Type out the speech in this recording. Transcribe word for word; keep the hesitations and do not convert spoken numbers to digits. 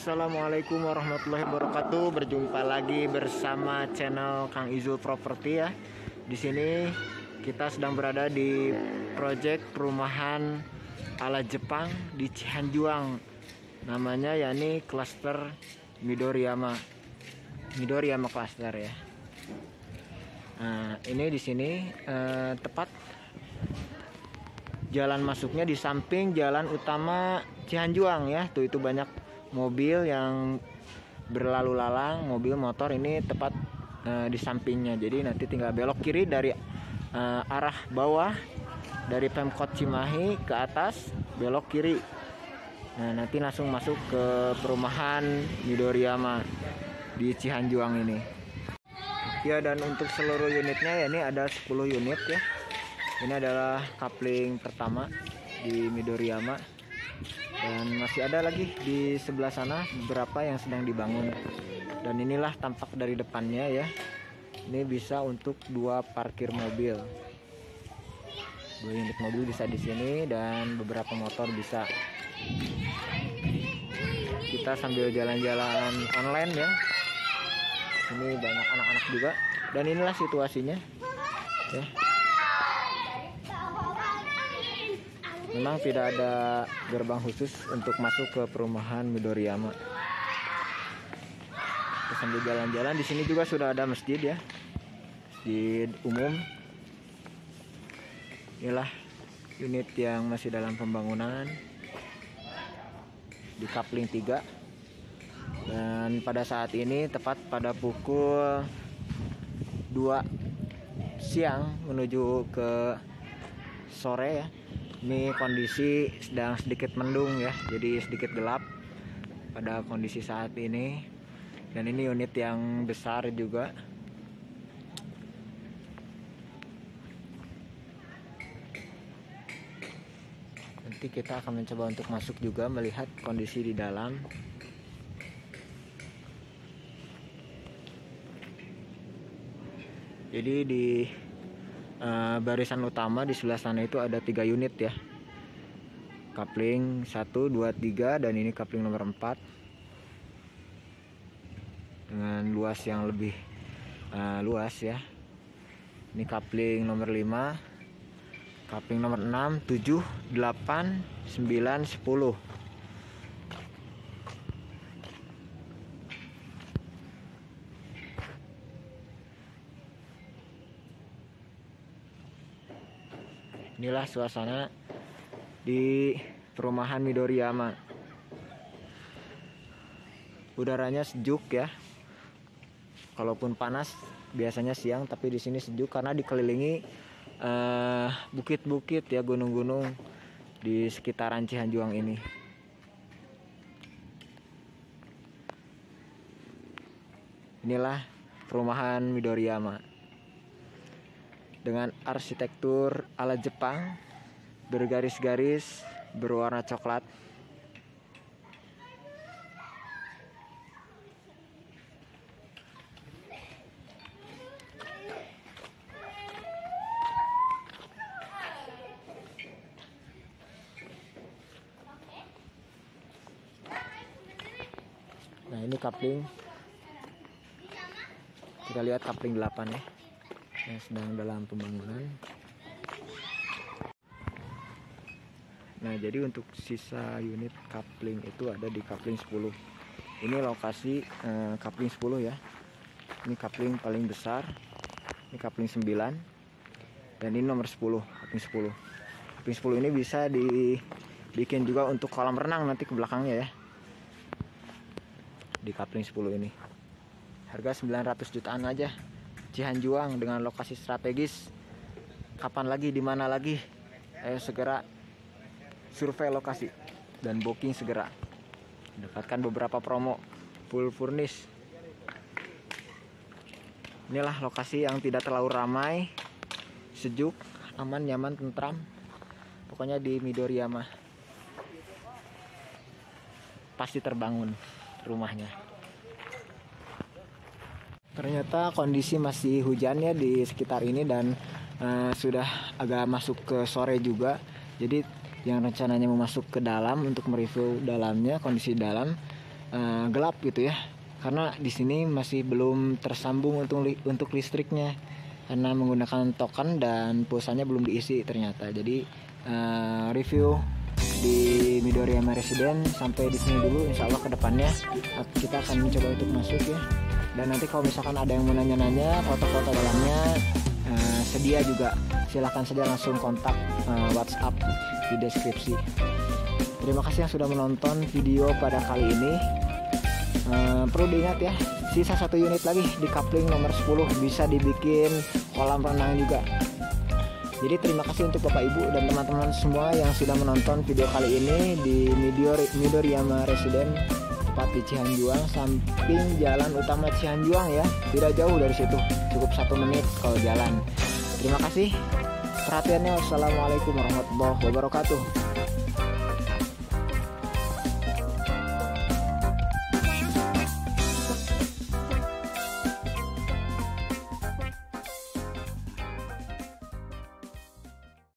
Assalamualaikum warahmatullahi wabarakatuh. Berjumpa lagi bersama channel Kang Izul Property ya. Di sini kita sedang berada di proyek perumahan ala Jepang di Cihanjuang. Namanya yakni klaster Midoriyama. Midoriyama Cluster ya. Nah, ini di sini eh, tepat jalan masuknya di samping jalan utama Cihanjuang ya. Tuh itu banyak mobil yang berlalu lalang, mobil motor ini tepat uh, di sampingnya. Jadi nanti tinggal belok kiri dari uh, arah bawah dari Pemkot Cimahi ke atas, belok kiri. Nah, nanti langsung masuk ke perumahan Midoriyama di Cihanjuang ini. Ya, dan untuk seluruh unitnya ya ini ada sepuluh unit ya. Ini adalah coupling pertama di Midoriyama. Dan masih ada lagi di sebelah sana beberapa yang sedang dibangun. Dan inilah tampak dari depannya ya. Ini bisa untuk dua parkir mobil. Dua unit mobil bisa di sini dan beberapa motor bisa. Kita sambil jalan-jalan online ya. Ini banyak anak-anak juga. Dan inilah situasinya ya. Memang tidak ada gerbang khusus untuk masuk ke perumahan Midoriyama. Kita sambil jalan-jalan, di sini juga sudah ada masjid ya, masjid umum. Inilah unit yang masih dalam pembangunan di coupling tiga. Dan pada saat ini tepat pada pukul dua siang menuju ke sore ya. Ini kondisi sedang sedikit mendung ya, jadi sedikit gelap pada kondisi saat ini. Dan ini unit yang besar juga. Nanti kita akan mencoba untuk masuk juga melihat kondisi di dalam. Jadi di Uh, barisan utama di sebelah sana itu ada tiga unit ya, coupling satu, dua, tiga, dan ini coupling nomor empat dengan luas yang lebih uh, luas ya. Ini coupling nomor lima, coupling nomor enam, tujuh, delapan, sembilan, sepuluh. Inilah suasana di perumahan Midoriyama. Udaranya sejuk ya. Kalaupun panas biasanya siang, tapi di sini sejuk karena dikelilingi bukit-bukit uh, ya, gunung-gunung di sekitaran Cihanjuang ini. Inilah perumahan Midoriyama dengan arsitektur ala Jepang, bergaris-garis berwarna coklat. Nah, ini coupling. Kita lihat coupling delapan ya, yang sedang dalam pembangunan. Nah, jadi untuk sisa unit coupling itu ada di coupling sepuluh. Ini lokasi eh, coupling sepuluh ya. Ini coupling paling besar. Ini coupling sembilan. Dan ini nomor sepuluh, coupling sepuluh. Coupling sepuluh ini bisa dibikin juga untuk kolam renang nanti ke belakangnya ya. Di coupling sepuluh ini. Harga sembilan ratus jutaan aja. Cihanjuang dengan lokasi strategis. Kapan lagi, di mana lagi? Ayo segera survei lokasi dan booking segera. Dapatkan beberapa promo full furnish. Inilah lokasi yang tidak terlalu ramai, sejuk, aman, nyaman, tentram. Pokoknya di Midoriyama pasti terbangun rumahnya. Ternyata kondisi masih hujan ya di sekitar ini dan uh, sudah agak masuk ke sore juga. Jadi yang rencananya mau masuk ke dalam untuk mereview dalamnya, kondisi dalam, uh, gelap gitu ya, karena di sini masih belum tersambung untuk li untuk listriknya karena menggunakan token dan pulsanya belum diisi ternyata. Jadi uh, review di Midoriyama Residence sampai di sini dulu. Insya Allah kedepannya kita akan mencoba untuk masuk ya. Dan nanti kalau misalkan ada yang mau nanya-nanya foto-foto dalamnya, uh, sedia juga, silahkan saja langsung kontak uh, WhatsApp di deskripsi. Terima kasih yang sudah menonton video pada kali ini. Uh, perlu diingat ya, sisa satu unit lagi di coupling nomor sepuluh, bisa dibikin kolam renang juga. Jadi terima kasih untuk Bapak Ibu dan teman-teman semua yang sudah menonton video kali ini di Midoriyama Residence, tepat di Cihanjuang, samping jalan utama Cihanjuang ya, tidak jauh dari situ, cukup satu menit kalau jalan. Terima kasih perhatiannya. Wassalamualaikum warahmatullahi wabarakatuh.